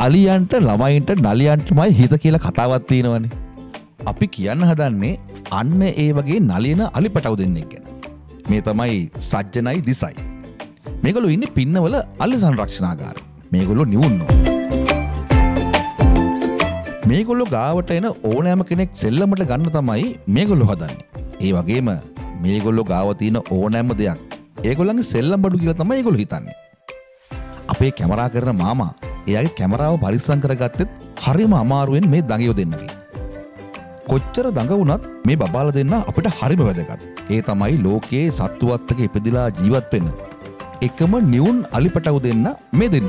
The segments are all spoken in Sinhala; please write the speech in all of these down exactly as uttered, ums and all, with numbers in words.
අලියන්ට ළමයින්ට නලියන්ටමයි හිත කියලා කතාවක් තියෙනවනේ. අපි කියන්න හදන්නේ අන්න ඒ වගේ නලියන අලිපටව් දෙන්නෙක් ගැන. මේ තමයි සජ්ජනයි දිසයි. මේගොල්ලෝ ඉන්නේ පින්නවල අලි සංරක්ෂණාගාරේ. මේගොල්ලෝ නිවුන්නෝ. මේගොල්ලෝ ගාවට එන ඕනෑම කෙනෙක් සෙල්ලමට ගන්න තමයි මේගොල්ලෝ හදන්නේ. ඒ වගේම මේගොල්ලෝ ගාව තියෙන ඕනෑම දෙයක් ඒගොල්ලන්ගේ සෙල්ලම් බඩු කියලා තමයි ඒගොල්ලෝ හිතන්නේ. අපේ කැමරා කරන මාමා එයාගේ කැමරාව පරිස්සම් කරගත්තෙත් හරිම අමාරුවෙන් මේ දඟයෝ දෙන්නගේ. කොච්චර දඟ වුණත් මේ බබාලා දෙන්න අපිට හරිම වැදගත්. ඒ තමයි ලෝකයේ සත්තුවත් එක්ක ඉපදිලා ජීවත් වෙන එකම නිවුන් අලිපටව් දෙන්න මේ දෙන්න.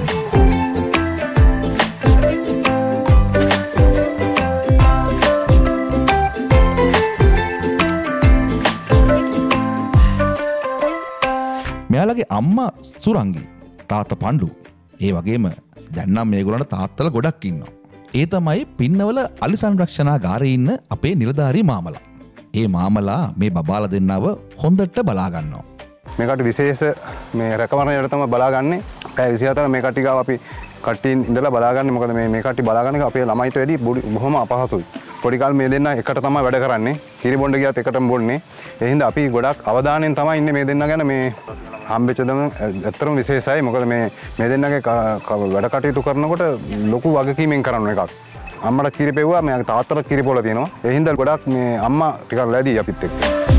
මෙයාලගේ අම්මා සුරංගි, තාත්තා පණ්ඩු. ඒ වගේම දැන් නම් මේගොල්ලන්ට තාත්තලා ගොඩක් ඉන්නවා. ඒ තමයි පින්නවල අලි සංරක්ෂණාගාරේ ඉන්න අපේ නිලධාරී මාමලා. ඒ මාමලා මේ බබාලා දෙන්නව හොඳට බලා ගන්නවා. මේකට විශේෂ මේ රැකවරණයට තමයි බලාගන්නේ. පැය විසිහතර මේ කට්ටිය ගාව අපි කට්ටියින් ඉඳලා බලාගන්නේ. මොකද මේ මේ කට්ටිය බලාගන්න එක අපේ ළමයිට වැඩි බොහොම අපහසුයි. පොඩි කාලේ මේ දෙන්න එකට තමයි වැඩ කරන්නේ. කිරි බොණ්ඩ ගියත් එකටම බොන්නේ. ඒ හින්දා අපි ගොඩක් අවධානයෙන් තමයි ඉන්නේ මේ දෙන්න ගැන. මේ හම්බෙච්ච දම ඇත්තටම විශේෂයි. මොකද මේ මේ දෙන්නගේ වැඩ කටයුතු කරනකොට ලොකු වගකීමෙන් කරන එකක්. අම්මට කිරි පෙව්වා, මෙයාගේ තාත්තට කිරි පොළ තියෙනවා. ඒ හින්දා ගොඩක් මේ අම්මා ටිකක් ලැබී අපිත් එක්ක.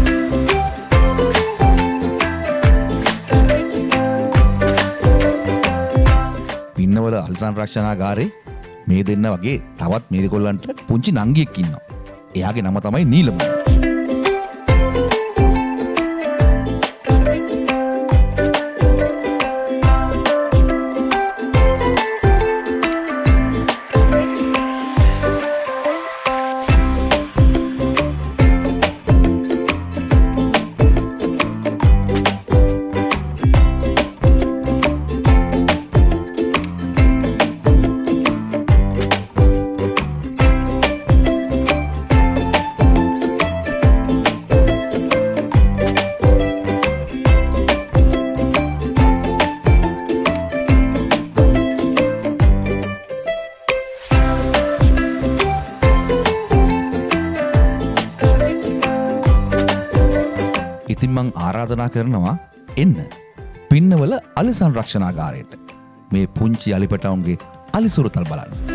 පින්නවල අලි සංරක්ෂණාගාරේ මේ දෙන්න වගේ තවත් මේගොල්ලන්ට පුංචි නංගියෙක් ඉන්නවා. එයාගේ නම තමයි නීලම. ඉතින් මං ආරාධනා කරනවා එන්න පින්නවල අලි සංරක්ෂණාගාරයට මේ පුංචි අලිපටවුන්ගේ අලි සුරතල් බලන්න.